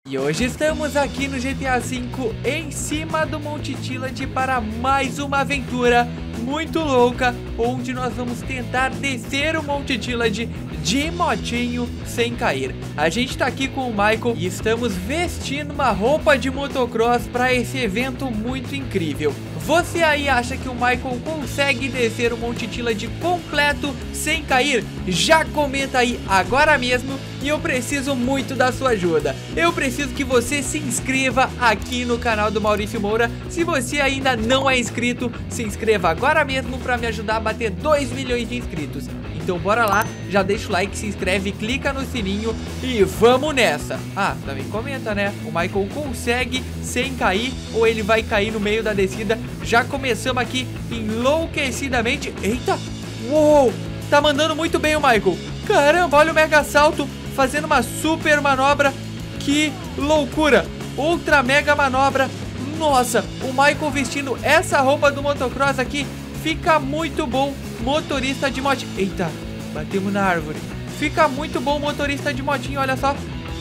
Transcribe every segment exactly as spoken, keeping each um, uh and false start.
E hoje estamos aqui no G T A cinco em cima do Monte Tillage para mais uma aventura muito louca, onde nós vamos tentar descer o Monte Tillage de motinho sem cair. A gente tá aqui com o Michael e estamos vestindo uma roupa de motocross para esse evento muito incrível. Você aí acha que o Michael consegue descer o Monte Tillage completo sem cair? Já comenta aí agora mesmo e eu preciso muito da sua ajuda. Eu preciso que você se inscreva aqui no canal do Maurício Moura. Se você ainda não é inscrito, se inscreva agora mesmo para me ajudar a bater dois milhões de inscritos. Então bora lá, já deixa o like, se inscreve, clica no sininho e vamos nessa. Ah, também comenta, né? O Michael consegue sem cair ou ele vai cair no meio da descida? Já começamos aqui enlouquecidamente. Eita! Uou! Tá mandando muito bem o Michael. Caramba, olha o mega salto fazendo uma super manobra. Que loucura! Outra mega manobra. Nossa, o Michael vestindo essa roupa do motocross aqui fica muito bom. Motorista de motinho. Eita, batemos na árvore. Fica muito bom motorista de motinho, olha só.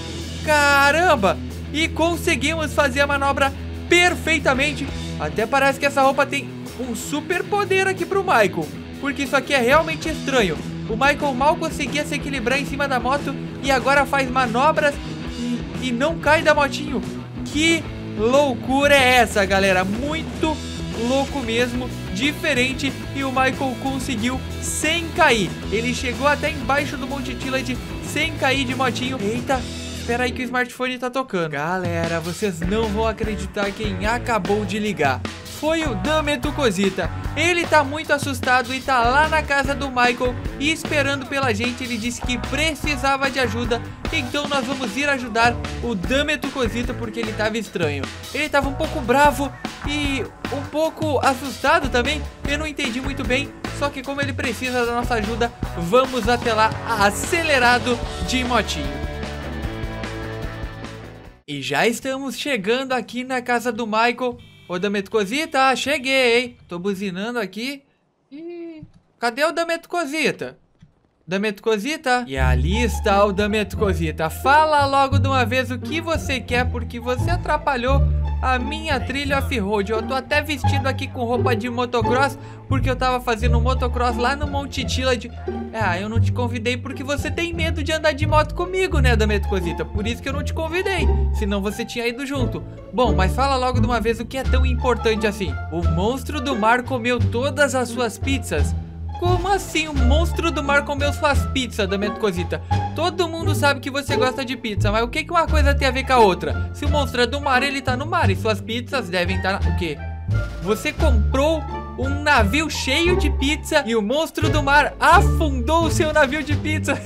Caramba! E conseguimos fazer a manobra perfeitamente. Até parece que essa roupa tem um super poder aqui pro Michael, porque isso aqui é realmente estranho. O Michael mal conseguia se equilibrar em cima da moto e agora faz manobras e, e não cai da motinho. Que loucura é essa, galera? Muito louco mesmo, diferente. E o Michael conseguiu sem cair. Ele chegou até embaixo do Monte Tillage sem cair de motinho. Eita, espera aí que o smartphone tá tocando. Galera, vocês não vão acreditar quem acabou de ligar. Foi o Dametucosita. Ele tá muito assustado e tá lá na casa do Michael e esperando pela gente. Ele disse que precisava de ajuda, então nós vamos ir ajudar o Dametucosita porque ele tava estranho. Ele tava um pouco bravo e um pouco assustado também. Eu não entendi muito bem, só que como ele precisa da nossa ajuda, vamos até lá acelerado de motinho. E já estamos chegando aqui na casa do Michael. Ô, Dametucosita, cheguei, hein? Tô buzinando aqui. Ih, cadê o Dametucosita? Dametucosita? E ali está o Dametucosita. Fala logo de uma vez o que você quer, porque você atrapalhou a minha trilha off-road. Eu tô até vestido aqui com roupa de motocross, porque eu tava fazendo motocross lá no Monte Tillage. Ah, eu não te convidei porque você tem medo de andar de moto comigo, né, Dametucosita? Por isso que eu não te convidei, senão você tinha ido junto. Bom, mas fala logo de uma vez o que é tão importante assim. O monstro do mar comeu todas as suas pizzas. Como assim o monstro do mar comeu suas pizzas, Dametucosita? Todo mundo sabe que você gosta de pizza, mas o que que uma coisa tem a ver com a outra? Se o monstro é do mar, ele tá no mar e suas pizzas devem estar na... O quê? Você comprou um navio cheio de pizza e o monstro do mar afundou o seu navio de pizza.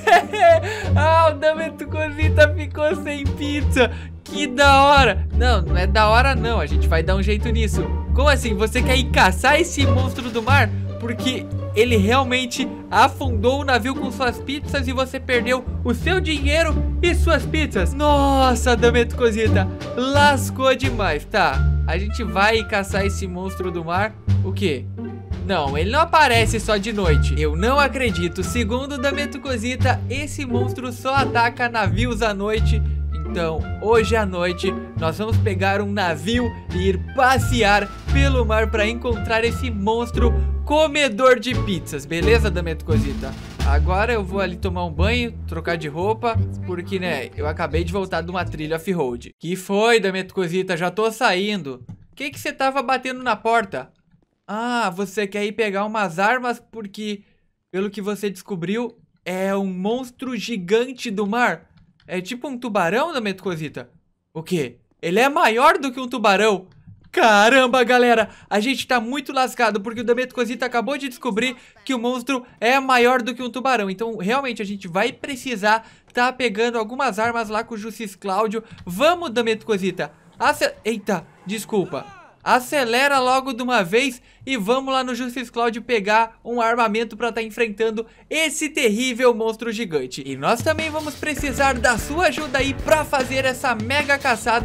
Ah, o Dametucosita ficou sem pizza. Que da hora. Não, não é da hora não, a gente vai dar um jeito nisso. Como assim? Você quer ir caçar esse monstro do mar? Porque ele realmente afundou o navio com suas pizzas e você perdeu o seu dinheiro e suas pizzas. Nossa, Dametucosita, lascou demais. Tá, a gente vai caçar esse monstro do mar. O quê? Não, ele não aparece só de noite. Eu não acredito. Segundo o Dametucosita, esse monstro só ataca navios à noite. Então, hoje à noite, nós vamos pegar um navio e ir passear pelo mar para encontrar esse monstro comedor de pizzas, beleza, Dametucosita? Agora eu vou ali tomar um banho, trocar de roupa, porque, né, eu acabei de voltar de uma trilha off-road. Que foi, Dametucosita? Já tô saindo. O que que você tava batendo na porta? Ah, você quer ir pegar umas armas porque, pelo que você descobriu, é um monstro gigante do mar. É tipo um tubarão, Dametucosita? O quê? Ele é maior do que um tubarão? Caramba, galera, a gente tá muito lascado porque o Dametucosita acabou de descobrir que o monstro é maior do que um tubarão. Então, realmente, a gente vai precisar tá pegando algumas armas lá com o Justice Cláudio. Vamos, Dametucosita. Ace... Eita, desculpa. Acelera logo de uma vez e vamos lá no Justice Cláudio pegar um armamento para estar enfrentando esse terrível monstro gigante. E nós também vamos precisar da sua ajuda aí para fazer essa mega caçada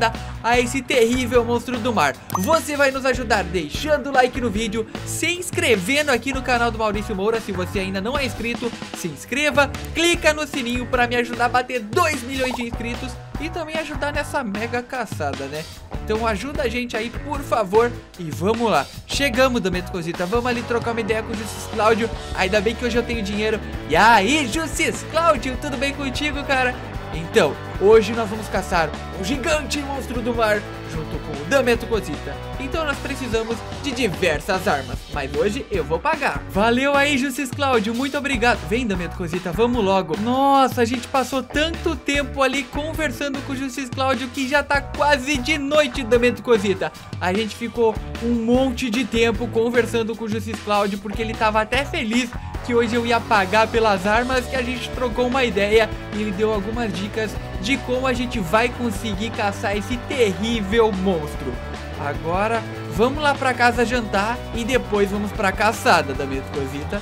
a esse terrível monstro do mar. Você vai nos ajudar deixando o like no vídeo, se inscrevendo aqui no canal do Maurício Moura. Se você ainda não é inscrito, se inscreva, clica no sininho para me ajudar a bater dois milhões de inscritos e também ajudar nessa mega caçada, né? Então ajuda a gente aí, por favor. E vamos lá. Chegamos, Dametcozita. Vamos ali trocar uma ideia com o Justice Cláudio. Ainda bem que hoje eu tenho dinheiro. E aí, Justice Cláudio, tudo bem contigo, cara? Então, hoje nós vamos caçar um gigante monstro do mar junto com o Dametcozita. Então nós precisamos de diversas armas, mas hoje eu vou pagar. Valeu aí, Justice Cláudio, muito obrigado. Vem, Dametcozita, vamos logo. Nossa, a gente passou tanto tempo ali conversando com o Justice Cláudio que já tá quase de noite, Dametcozita. A gente ficou um monte de tempo conversando com o Justice Cláudio porque ele tava até feliz que hoje eu ia pagar pelas armas, que a gente trocou uma ideia e ele deu algumas dicas de como a gente vai conseguir caçar esse terrível monstro. Agora vamos lá pra casa jantar e depois vamos pra caçada, Dametcozita.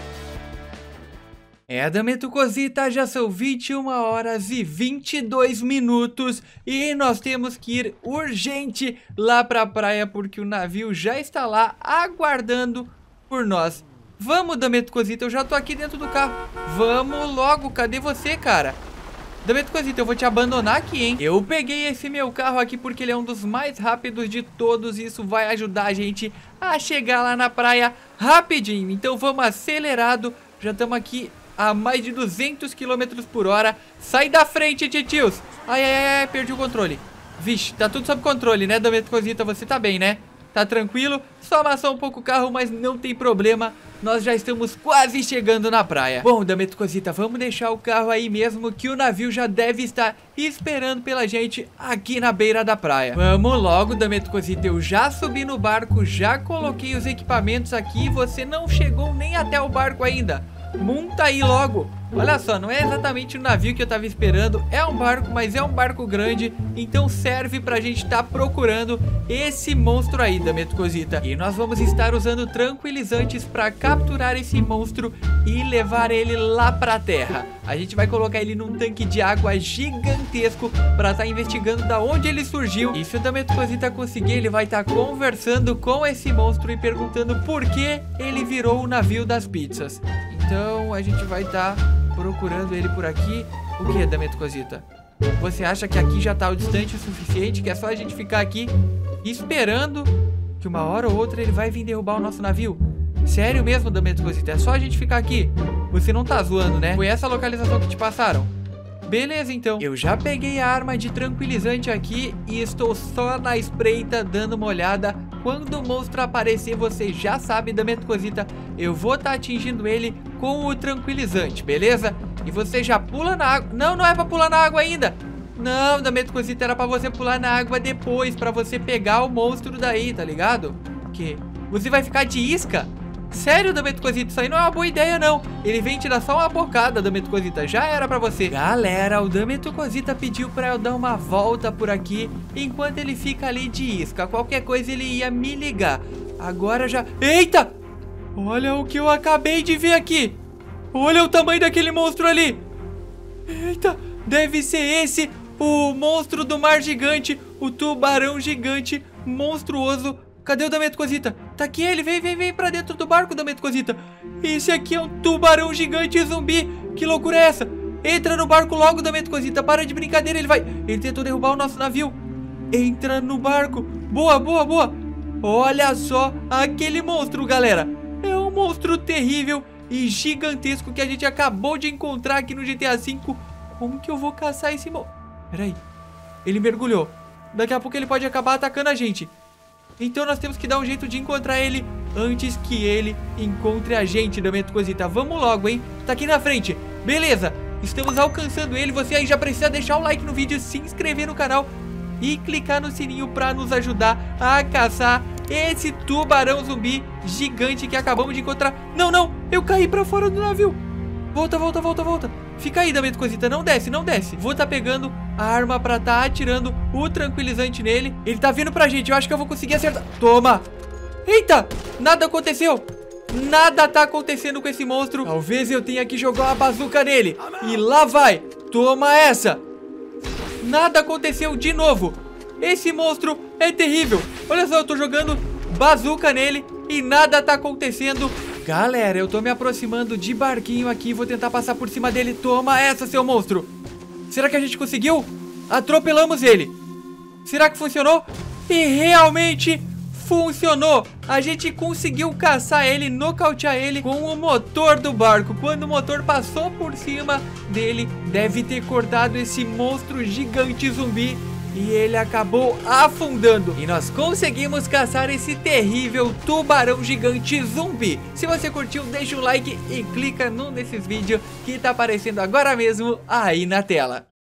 É, Dametcozita, já são vinte e uma horas e vinte e dois minutos e nós temos que ir urgente lá pra praia porque o navio já está lá aguardando por nós. Vamos, Dametcozita, eu já tô aqui dentro do carro. Vamos logo, cadê você, cara? Dametcozita, eu vou te abandonar aqui, hein? Eu peguei esse meu carro aqui porque ele é um dos mais rápidos de todos e isso vai ajudar a gente a chegar lá na praia rapidinho. Então vamos acelerado, já estamos aqui a mais de duzentos quilômetros por hora. Sai da frente, titios. Ai, ai, ai, perdi o controle. Vixe, tá tudo sob controle, né, Dametcozita? Você tá bem, né? Tá tranquilo? Só amassou um pouco o carro, mas não tem problema. Nós já estamos quase chegando na praia. Bom, Dametcozita, vamos deixar o carro aí mesmo, que o navio já deve estar esperando pela gente aqui na beira da praia. Vamos logo, Dametcozita. Eu já subi no barco, já coloquei os equipamentos aqui. Você não chegou nem até o barco ainda. Monta aí logo. Olha só, não é exatamente o navio que eu tava esperando. É um barco, mas é um barco grande. Então serve pra gente estar procurando esse monstro aí, Dametcozita. E nós vamos estar usando tranquilizantes pra capturar esse monstro e levar ele lá pra terra. A gente vai colocar ele num tanque de água gigantesco pra estar investigando da onde ele surgiu. E se o Dametcozita conseguir, ele vai estar conversando com esse monstro e perguntando por que ele virou o navio das pizzas. Então a gente vai estar procurando ele por aqui. O que, Dametcozita? Você acha que aqui já tá o distante o suficiente, que é só a gente ficar aqui esperando que uma hora ou outra ele vai vir derrubar o nosso navio? Sério mesmo, Dametcozita? É só a gente ficar aqui? Você não tá zoando, né? Foi essa localização que te passaram? Beleza, então. Eu já peguei a arma de tranquilizante aqui e estou só na espreita dando uma olhada. Quando o monstro aparecer, você já sabe, Dametcozita, eu vou estar atingindo ele com o tranquilizante, beleza? E você já pula na água. Não, não é pra pular na água ainda. Não, Dametcozita, era pra você pular na água depois, pra você pegar o monstro daí, tá ligado? O quê? Você vai ficar de isca? Sério, Dametcozita, isso aí não é uma boa ideia, não. Ele vem te dar só uma bocada, Dametcozita. Já era pra você. Galera, o Dametcozita pediu pra eu dar uma volta por aqui enquanto ele fica ali de isca. Qualquer coisa ele ia me ligar. Agora já... Eita! Olha o que eu acabei de ver aqui. Olha o tamanho daquele monstro ali. Eita, deve ser esse o monstro do mar gigante, o tubarão gigante monstruoso. Cadê o Dametcozita? Tá aqui ele, vem, vem, vem pra dentro do barco, Dametcozita. Esse aqui é um tubarão gigante zumbi. Que loucura é essa? Entra no barco logo, Dametcozita. Para de brincadeira, ele vai... Ele tentou derrubar o nosso navio. Entra no barco. Boa, boa, boa. Olha só aquele monstro, galera. É um monstro terrível e gigantesco que a gente acabou de encontrar aqui no G T A cinco. Como que eu vou caçar esse monstro? Peraí. Ele mergulhou. Daqui a pouco ele pode acabar atacando a gente. Então nós temos que dar um jeito de encontrar ele antes que ele encontre a gente, Dametcozita. Vamos logo, hein? Tá aqui na frente. Beleza, estamos alcançando ele. Você aí já precisa deixar o like no vídeo, se inscrever no canal e clicar no sininho pra nos ajudar a caçar esse tubarão zumbi gigante que acabamos de encontrar. Não, não, eu caí pra fora do navio. Volta, volta, volta, volta. Fica aí, Dametcozita, não desce, não desce. Vou tá pegando a arma pra tá atirando o tranquilizante nele. Ele tá vindo pra gente, eu acho que eu vou conseguir acertar. Toma. Eita, nada aconteceu. Nada tá acontecendo com esse monstro. Talvez eu tenha que jogar uma bazuca nele. E lá vai. Toma essa. Nada aconteceu de novo. Esse monstro é terrível. Olha só, eu tô jogando bazuca nele e nada tá acontecendo. Galera, eu tô me aproximando de barquinho aqui. Vou tentar passar por cima dele. Toma essa, seu monstro. Será que a gente conseguiu? Atropelamos ele. Será que funcionou? E realmente funcionou. A gente conseguiu caçar ele, nocautear ele com o motor do barco. Quando o motor passou por cima dele, deve ter cortado esse monstro gigante zumbi e ele acabou afundando. E nós conseguimos caçar esse terrível tubarão gigante zumbi. Se você curtiu, deixa o like e clica num desses vídeos que tá aparecendo agora mesmo aí na tela.